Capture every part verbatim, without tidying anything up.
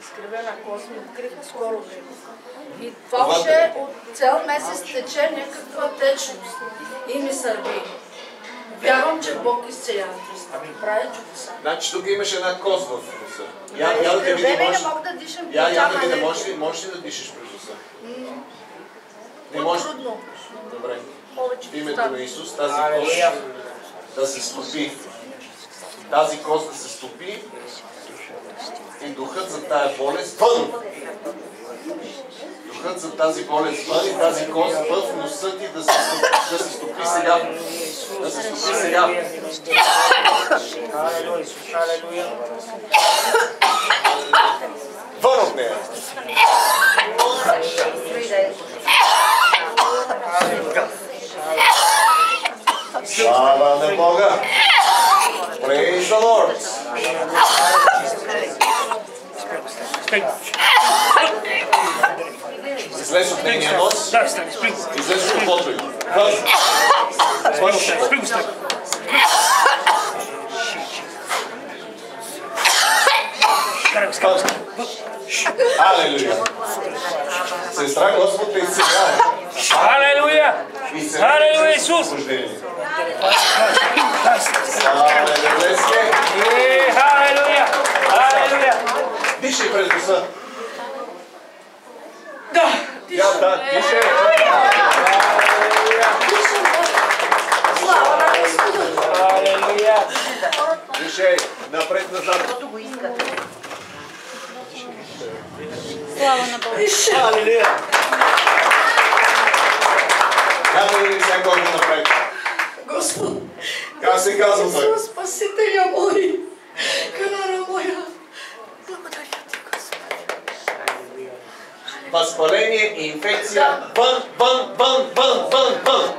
изкривена кост ми откриха скоро време. И това още от цял месец тече някаква течност и ми сърби. Вярвам, че Бог изцелява. Прави чудеса. Значи тук имаш една кост в носа. Я, я да те види, не можеш... мога да дишам. Я, я да види, можеш ли, можеш ли да дишаш през носа? Не можеш. Трудно. Добре. Повече В името на Исус тази кост да се стопи. Тази кост да се стопи и духът за тая болест вън. Духът за тази болест вън и тази кост в носа ти да се стопи, да се стопи сега. Да се стопи сега. Вън от нея. Слава на Бога! Praise the Lord! Излез от нейния нос. Излез от ухото й. Вън! Вън! Алелуя! Сестра, Господ те изцелява. Алелуя! Алелуя, Исус! Алелуя! Алелуя! Дишай през носа. Да! Я, да, дишай. Алелуя! Дишай. Напред-назад. Слава на Бога. Алелуя! Казва ли всяко го напред? Господ, Как се казва той? Исус, Спасителя мой, канара моя. Благодаря ти, Господи. Възпаление и инфекция. Вън, вън, вън, вън, вън, вън.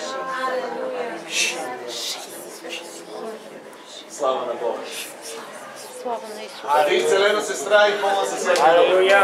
Слава на Бога. Слава на Исус. А ти изцелена сестра и пълна със света. Алелуя!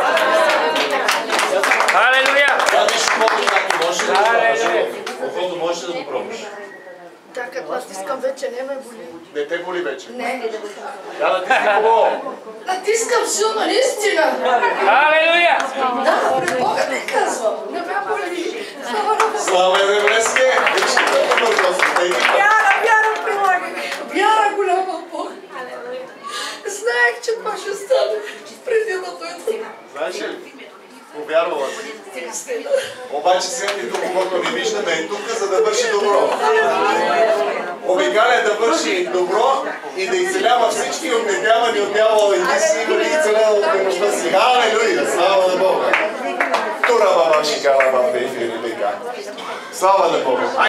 Алелуя! Тя виж ухото как можеш ли да го пробваш? Ухото можеш ли да го пробваш? Да, като натискам вече, не ме боли. Не те боли вече. Не. Я натисни хубаво. Натискам силно, наистина. Алелуя! Да, пред Бога не казвам. Не ме боли. Слава на Бога. Слава е Еврейския. Вижте колко бързо се. Вяра, вяра прилагам. Вяра голяма Бог. Знаех, че това ще стане преди да дойда. Знаеш ли? Повярвала си. Обаче Свети Дух, когато ни виждаме, е тук, за да върши добро. Обикаля да върши добро и да изцелява всички отнетявани от дявола и ти си бъде изцелява от демощта си. Алелуя! Слава на Бога! Тура баба шикала баба и фирили. Слава на Бога!